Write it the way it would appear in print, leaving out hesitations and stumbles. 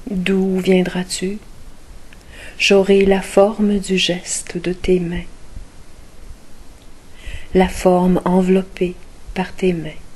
D'où viendras-tu? J'aurai la forme du geste de tes mains, la forme enveloppée par tes mains.